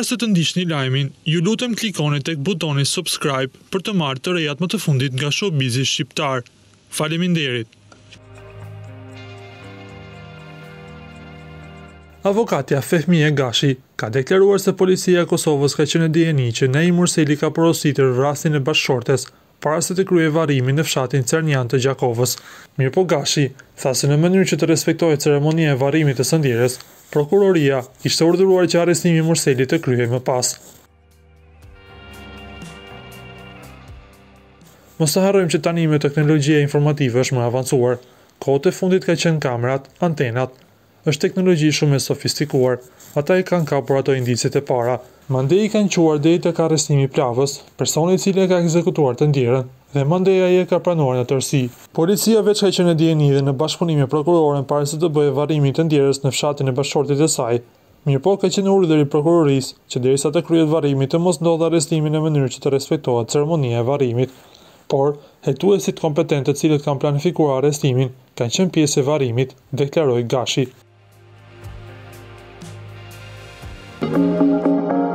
Para se të ndiqni lajmin, ju lutem klikoni tek butoni subscribe për të marrë të rejat më të fundit nga showbizi shqiptar. Faleminderit. Avokatja Fehmie Gashi ka deklaruar se policia e Kosovës ka qenë e dieni që Naim Murseli ka porositur rastin e bashkëshortes para se të kryejë varrimin në fshatin Cernian të Gjakovës. Mirpo Gashi tha se në mënyrë që të respektohej ceremonia e varrimit të sëndjerës, prokuroria kishte urdhëruar që arrestimi i Murselit të kryhej më pas. Mos të harrojmë që tani me teknologjia informative është më avancuar. Kohët e fundit ka qenë kamerat, antenat, është teknologji shumë e sofistikuar. Ata i kanë kapur ato indicet e para. Mandej i kanë quar deri tek arrestimi i plavës, personi i cili e ka ekzekutuar të ndjerën, dhe mandej ai e ka pranuar në tërësi. Policia veç ka qenë e dieni dhe në bashkëpunim me prokurorin para se të bëjë varrimin të ndjerës në fshatin e bashkëshortit të saj. Mirpo ka qenë urdhër i prokurorisë që derisa të kryhet varrimi të mos ndodhë arrestimi në mënyrë që të respektohet ceremonia e varrimit. Por hetuesit kompetent të cilët kanë planifikuar arrestimin kanë qenë pjesë e varrimit, deklaroi Gashi.